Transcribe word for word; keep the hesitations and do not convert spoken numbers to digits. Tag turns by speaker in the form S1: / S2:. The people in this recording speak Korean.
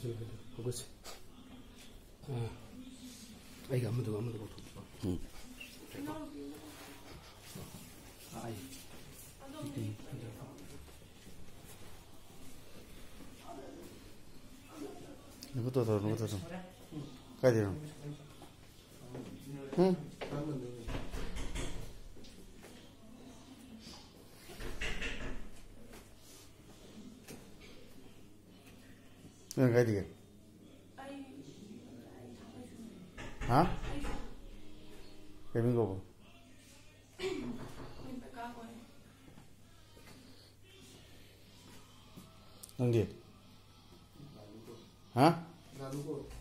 S1: 그거지. 아, 아이가 아무도 아무도 못 봐. 응. 아이.
S2: 이것도 더, 이것도 더. 가야 돼요. 응? 응, 가야 되게. 아? 재민거 뭐? 언제? 아?